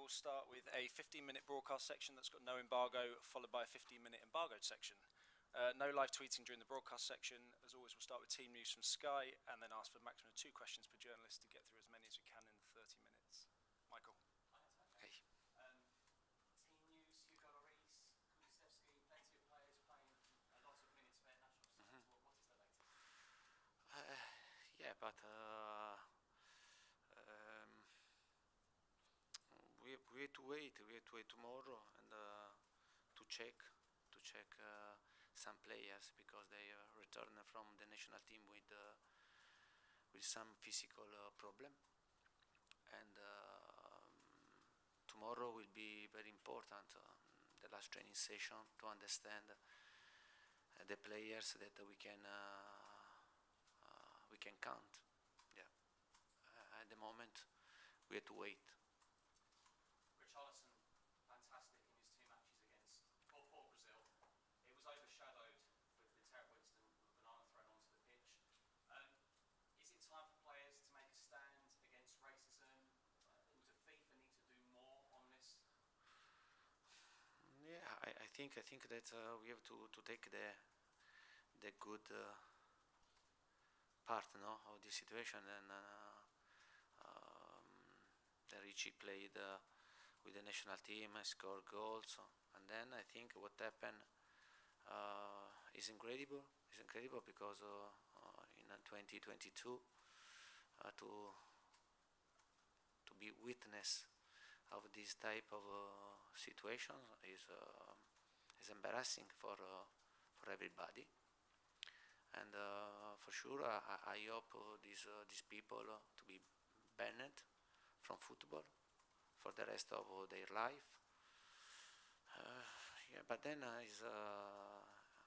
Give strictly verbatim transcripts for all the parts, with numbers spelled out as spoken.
we'll start with a fifteen minute broadcast section that's got no embargo, followed by a fifteen minute embargoed section. Uh, no live tweeting during the broadcast section. As always, we'll start with team news from Sky and then ask for a maximum of two questions per journalist to get through as many as we can in thirty minutes. Michael. Hey. Um, team news, Enquiries, plenty of players playing a lot of minutes for their national sides. Mm-hmm. what, what is the latest? Uh, yeah, but uh, um, we, we have to wait. We have to wait tomorrow and uh, to check to check uh, some players because they uh, return from the national team with uh, with some physical uh, problem. And uh, tomorrow will be very important. Uh, the last training session to understand uh, the players that we can uh, uh, we can count. Yeah. Uh, at the moment, we have to wait. Richarlison, fantastic in his two matches against for, for Brazil. It was overshadowed with the terrible incident with the banana thrown onto the pitch. Um, is it time for players to make a stand against racism? Uh, does FIFA need to do more on this? Yeah, I, I think I think that uh, we have to, to take the the good uh, part, no, of this situation. And uh, um, the Richie played uh, with the national team, scored goals, and then I think what happened uh, is incredible. It's incredible because uh, uh, in uh, twenty twenty-two uh, to to be witness of this type of uh, situation is uh, is embarrassing for uh, for everybody, and uh, for sure I, I hope uh, these uh, these people uh, to be banned from football for the rest of uh, their life. Uh, yeah, but then uh, is uh,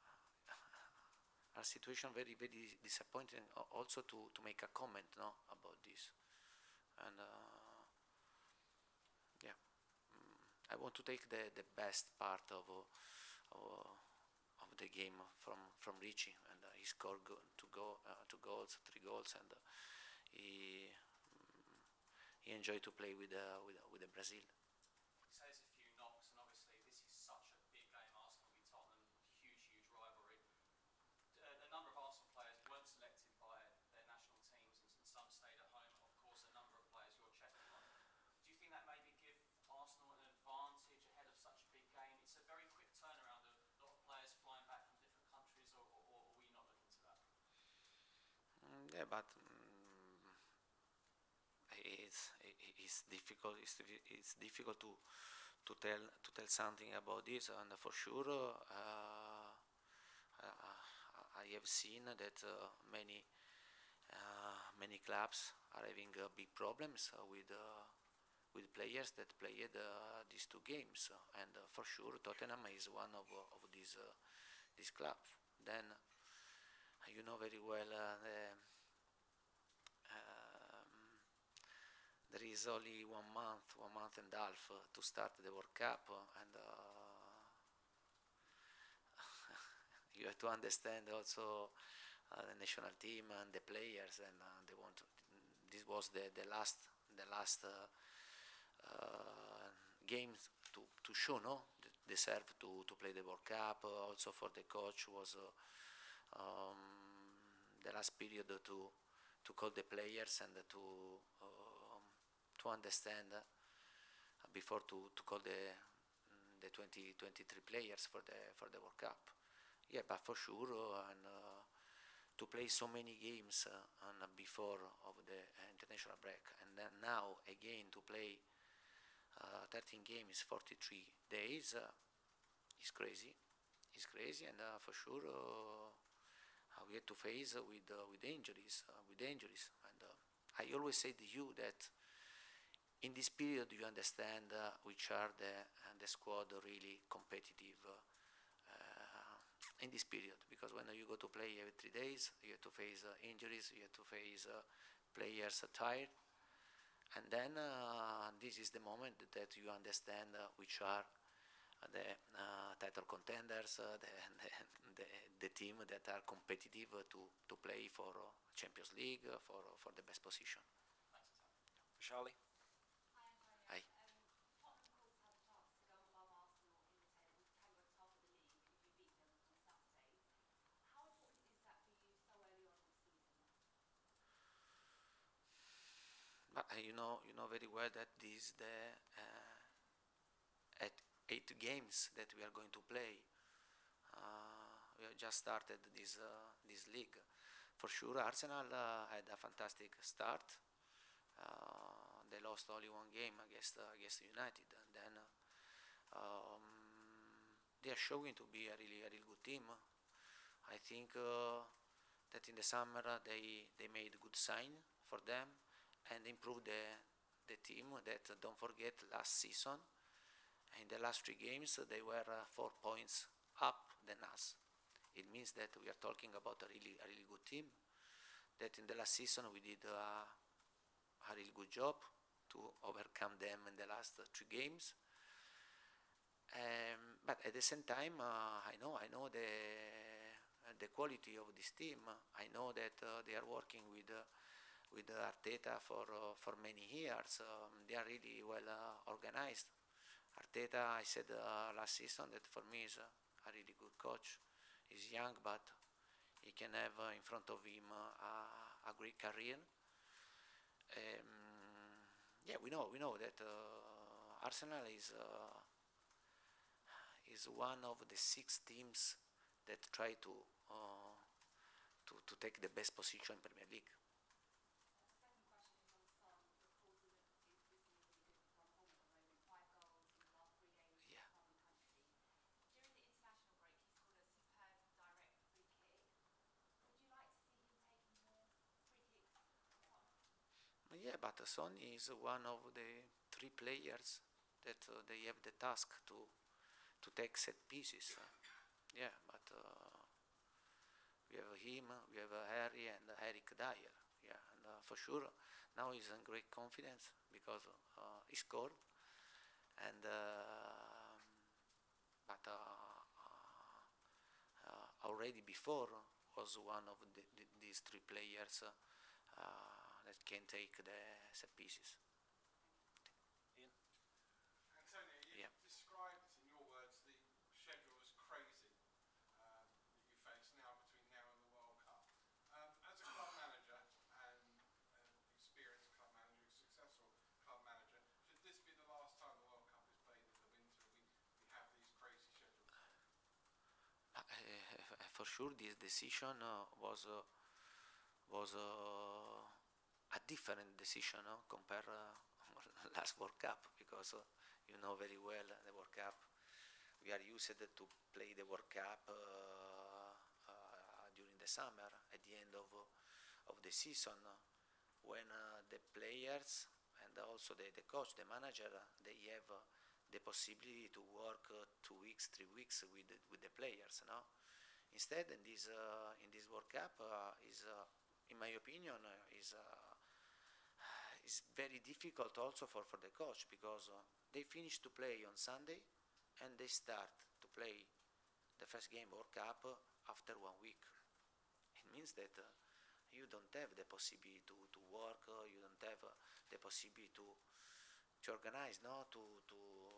a situation very very disappointing. Also to to make a comment, no, about this, and. Uh, Yeah, mm, I want to take the the best part of uh, of, of the game from from Richie, and uh, he scored go two go uh, two goals, three goals, and uh, he mm, he enjoyed to play with uh, with with the Brazil. He says a few knocks, and obviously this is such a big game. Arsenal v Tottenham, huge huge rivalry. Uh, a number of Arsenal players weren't selected by their national teams, and, and some stayed at home. Of course, a number of players you're checking on. Do you think that maybe give Arsenal an advantage ahead of such a big game? It's a very quick turnaround, a lot of players flying back from different countries, or, or, or are we not looking to that? Mm, yeah, but um, it's it's difficult. It's, it's difficult to to tell to tell something about this, and for sure, uh, I have seen that uh, many uh, many clubs are having uh, big problems uh, with. Uh, with players that played uh, these two games, and uh, for sure Tottenham is one of, uh, of these uh, these clubs. Then uh, you know very well uh, the, um, there is only one month, one month and a half uh, to start the World Cup, uh, and uh, you have to understand also uh, the national team and the players, and uh, they want to, this was the the last the last. Uh, Uh, games to, to show, no, deserve to, to play the World Cup. Uh, also for the coach was uh, um, the last period to to call the players and to um, to understand uh, before to, to call the the twenty twenty-three players for the for the World Cup. Yeah, but for sure, uh, and uh, to play so many games uh, and before of the international break, and then now again to play. Uh, thirteen games, forty-three days, uh, is crazy. It's crazy, and uh, for sure uh, we had to face uh, with uh, with injuries, uh, with injuries. And uh, I always say to you that in this period you understand uh, which are the uh, the squad really competitive uh, uh, in this period. Because when you go to play every three days, you have to face uh, injuries, you have to face uh, players uh, tired. And then uh, this is the moment that you understand uh, which are the uh, title contenders, uh, the, the, the, the team that are competitive uh, to, to play for uh, Champions League, uh, for, for the best position. Charlie? Hi. Hi. Um, Uh, you know, you know very well that this the uh, at eight games that we are going to play. Uh, we have just started this uh, this league. For sure, Arsenal uh, had a fantastic start. Uh, they lost only one game against uh, against United, and then uh, um, they are showing to be a really a really good team. I think uh, that in the summer uh, they they made good sign for them and improved the the team. That uh, don't forget last season in the last three games uh, they were uh, four points up than us. It means that we are talking about a really a really good team. That in the last season we did uh, a really good job to overcome them in the last uh, three games. Um, but at the same time, uh, I know I know the uh, the quality of this team. I know that uh, they are working with uh, with uh, Arteta for uh, for many years. Um, they are really well uh, organized. Arteta, I said uh, last season that for me is a, a really good coach. He's young, but he can have uh, in front of him uh, a, a great career. Um, yeah, we know we know that uh, Arsenal is uh, is one of the six teams that try to uh, to to take the best position in Premier League. Yeah. Yeah, but Son is one of the three players that uh, they have the task to to take set pieces. Uh, yeah, but uh, we have him, we have uh, Harry and uh, Eric Dyer. Yeah, and uh, for sure now he's in great confidence because uh, he scored, and uh, but uh, uh, already before was one of the, the, these three players uh, uh, that can take the set pieces. Ian? Antonio, you Yeah. described in your words the schedule as crazy um, that you face now between now and the World Cup. Um, as a club manager and an experienced club manager, successful club manager, should this be the last time the World Cup is played in the winter? We, we have these crazy schedules. Uh, for sure, this decision uh, was uh, was uh, a different decision uh, compared uh, last World Cup because uh, you know very well uh, the World Cup. We are used to play the World Cup uh, uh, during the summer at the end of uh, of the season uh, when uh, the players and also the, the coach, the manager, uh, they have uh, the possibility to work uh, two weeks, three weeks with the, with the players. No, instead in this uh, in this World Cup uh, is, uh, in my opinion, uh, is uh, is very difficult also for, for the coach because uh, they finish to play on Sunday and they start to play the first game World Cup uh, after one week. It means that uh, you don't have the possibility to, to work, uh, you don't have uh, the possibility to to organize, no, to to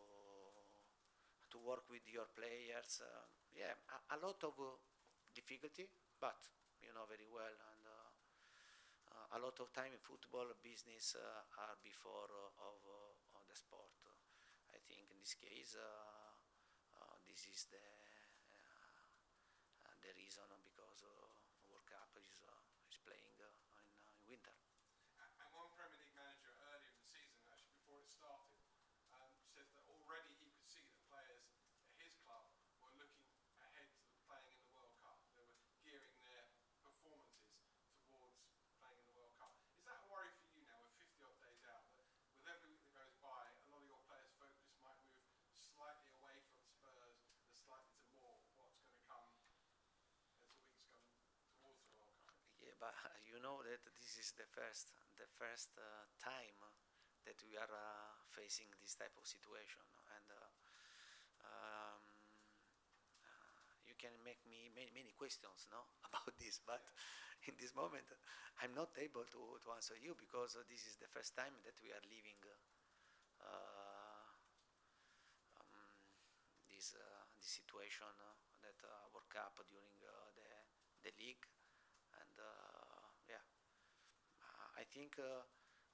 to work with your players. Uh, yeah, a, a lot of uh, difficulty, but you know very well, and uh, uh, a lot of time in football business uh, are before uh, of, uh, of the sport. I think in this case, uh, uh, this is the uh, uh, the reason because uh, World Cup is uh, is playing uh, in, uh, in winter. And one Premier League manager earlier in the season, actually before it started, um, said that already he could see that players at his club were looking ahead to the playing in the World Cup. They were gearing their performances towards playing in the World Cup. Is that a worry for you now? We're fifty odd days out, that with every week that goes by, a lot of your players' focus might move slightly away from Spurs and slightly to more what's going to come as the weeks come towards the World Cup? Yeah, but you know that this is the first the first uh, time that we are uh, facing this type of situation, and uh, um, uh, you can make me many, many questions, no, about this, but in this moment I'm not able to, to answer you because uh, this is the first time that we are living uh, um, this uh, this situation uh, that uh, World Cup during uh, the the league, and uh, yeah, uh, I think uh,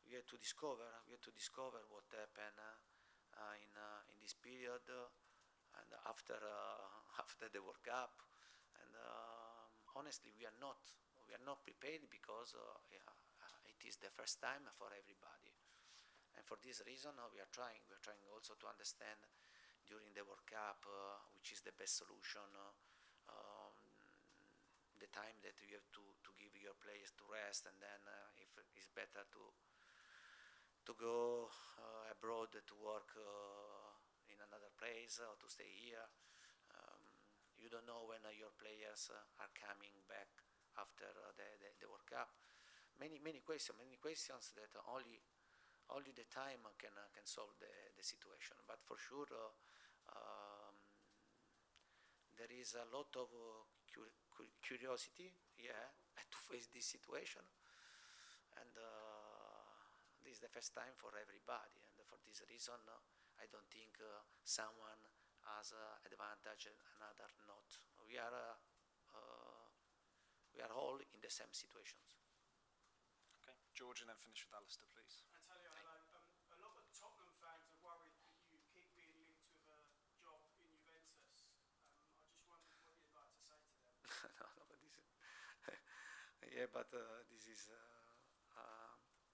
we had to discover, we had to discover what happened uh, uh, in uh, in this period uh, and after uh, after the World Cup. And um, honestly, we are not we are not prepared because uh, yeah, uh, it is the first time for everybody. And for this reason, uh, we are trying. We are trying also to understand during the World Cup uh, which is the best solution. Uh, um, the time that you have to, to give your players to rest, and then uh, if it's better to to go uh, abroad to work uh, in another place or to stay here. Um, you don't know when uh, your players uh, are coming back after uh, the, the, the World Cup. Many many questions, many questions that only only the time can uh, can solve the, the situation. But for sure, uh, um, there is a lot of uh, cu- cu- curiosity, yeah, to face this situation, and uh, this is the first time for everybody. And for this reason, uh, I don't think uh, someone has uh, advantage and another not. We are uh, uh, we are all in the same situations. Okay, George, and then finish with Alistair, please. Antonio, hello. Um, a lot of Tottenham fans are worried that you keep being linked with a job in Juventus. Um, I just wondered what you'd like to say to them. no, no, but this, yeah, but uh, this is. Uh, uh,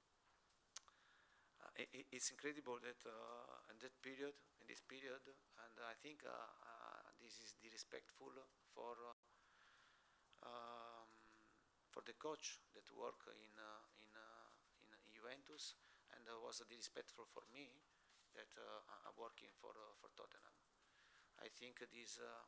uh, it, it's incredible that uh, in that period, in this period, and I think uh, uh, this is disrespectful for uh, um, for the coach that work in uh, in, uh, in Juventus, and uh, was disrespectful for me that uh, I'm working for uh, for Tottenham. I think this. Uh,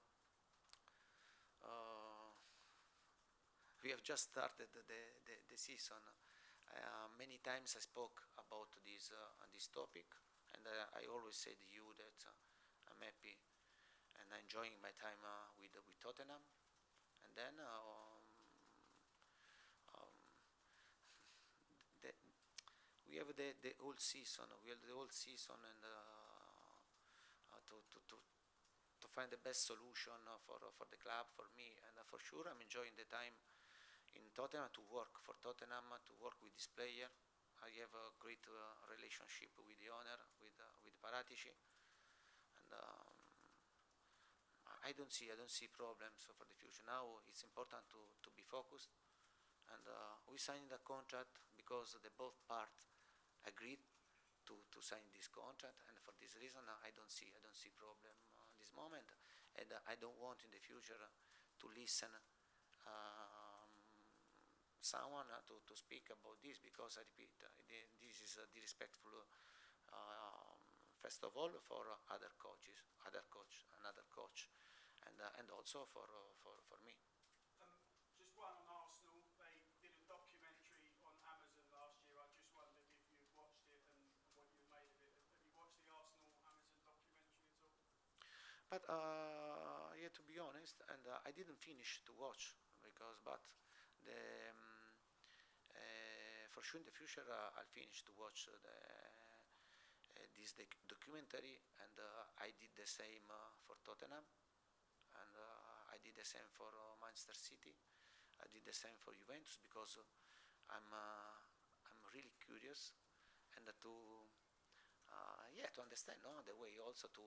uh, we have just started the, the, the season. Uh, many times I spoke about this uh, this topic, and uh, I always said to you that uh, I'm happy and enjoying my time uh, with with Tottenham. And then uh, um, um, the, we have the, the whole season. We have the whole season, and uh, uh, to, to to to find the best solution uh, for uh, for the club, for me, and uh, for sure I'm enjoying the time in Tottenham to work for Tottenham, to work with this player. I have a great uh, relationship with the owner, with uh, with Paratici, and um, I don't see I don't see problems for the future. Now it's important to, to be focused, and uh, we signed a contract because the both parts agreed to, to sign this contract, and for this reason uh, I don't see I don't see problem uh, this moment, and uh, I don't want in the future to listen. Um, someone uh, to, to speak about this, because I repeat, uh, this is uh, disrespectful uh, um, first of all for other coaches, other coach, another coach, and uh, and also for uh, for for me. Um, just one on Arsenal. They did a documentary on Amazon last year. I just wondered if you'd watched it and, and what you made of it. Have you watched the Arsenal Amazon documentary at all? But uh, yeah, to be honest, and uh, I didn't finish to watch because, but the. Um, Uh, for sure, in the future, uh, I'll finish to watch uh, the, uh, this doc- documentary, and uh, I did the same uh, for Tottenham, and uh, I did the same for uh, Manchester City. I did the same for Juventus because uh, I'm uh, I'm really curious, and uh, to uh, yeah to understand no the way also to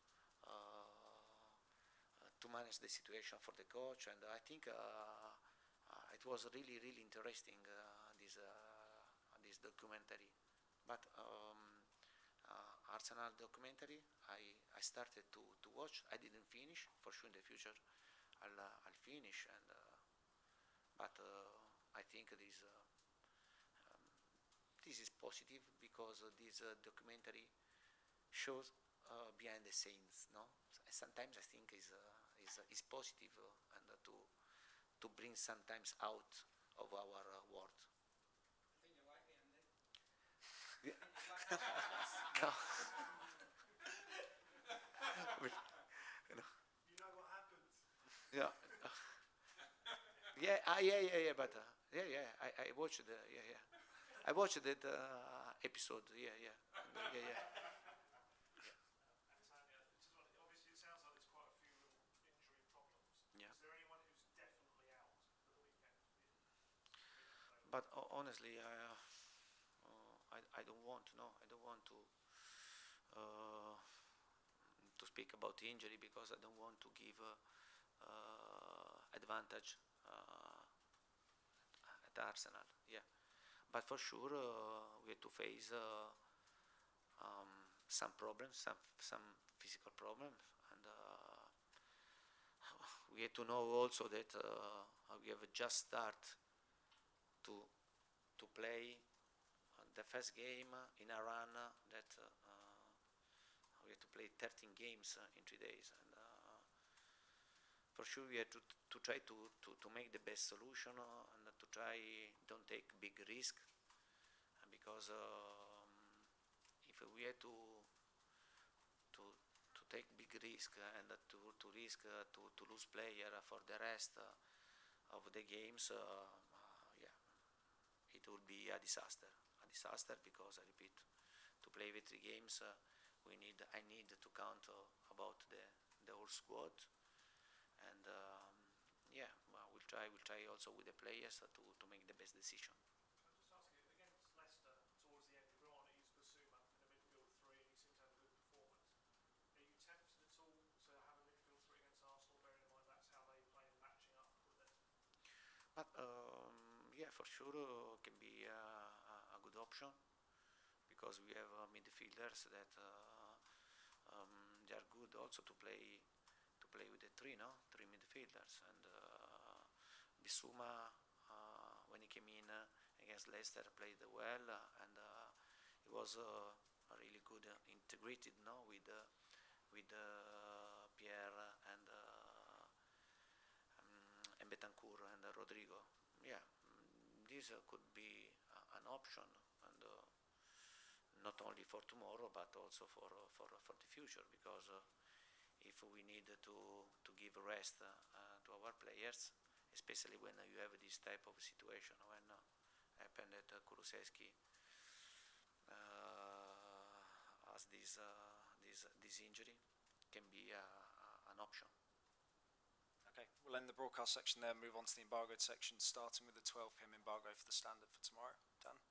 uh, to manage the situation for the coach, and I think. Uh, Uh, it was really, really interesting uh, this uh, this documentary. But um, uh, Arsenal documentary, I, I started to, to watch. I didn't finish. For sure, in the future, I'll uh, I'll finish. And uh, but uh, I think this uh, um, this is positive because uh, this uh, documentary shows uh, behind the scenes. No, sometimes I think is uh, is uh, is positive uh, and uh, to. to bring sometimes out of our uh, world. I think you like the ending. Yeah. No. you know. You know what happens. Yeah. yeah. Uh, yeah. Yeah. Yeah. But uh, yeah. Yeah. I, I watched the. Yeah. Yeah. I watched that uh, episode. Yeah. Yeah. And, uh, yeah. Yeah. Antonio, just wanted, obviously it sounds like there's quite a few little injury problems. Yeah. Is there anyone who's definitely out for the weekend? But uh, honestly, I, uh, uh, I, I don't want no I don't want to uh, to speak about injury because I don't want to give uh, uh, advantage uh, at Arsenal. Yeah, but for sure uh, we have to face uh, um, some problems, some some physical problems, and uh, we have to know also that uh, we have just start to to play uh, the first game in a run that uh, we have to play thirteen games uh, in three days, and uh, for sure we have to to try to, to, to make the best solution uh, and to try don't take big risk, because um, if we have to to to take big risk and to to risk uh, to to lose player for the rest uh, of the games, uh, uh, yeah, it will be a disaster, a disaster because I repeat, to play with three games, uh, we need I need to count uh, about the the whole squad, and um, yeah, well, we'll try we'll try also with the players uh, to to make the best decision. Can I just ask you, against Leicester, towards the end, Granit used Basuma in a midfield three, and he seemed to have a good performance. Are you tempted at all to have a midfield three against Arsenal, bearing in mind that's how they play and matching up with it? But um, yeah, for sure uh, can be uh, a, a good option, because we have uh, midfielders that uh, um, they are good also to play to play with the three, no, three midfielders, and uh, Bissouma uh, when he came in uh, against Leicester played well, uh, and uh, he was uh, really good uh, integrated, no, with uh, with uh, Pierre and. Uh, um, and Betancourt and uh, Rodrigo. Yeah, mm, this uh, could be uh, an option, and uh, not only for tomorrow but also for uh, for uh, for the future. Because uh, if we need to to give rest uh, uh, to our players, especially when uh, you have this type of situation, when uh, happened that uh, Kulusevski uh, has this uh, this this injury, can be uh, uh, an option. Okay, we'll end the broadcast section there and move on to the embargoed section, starting with the twelve p m embargo for the Standard for tomorrow. Dan?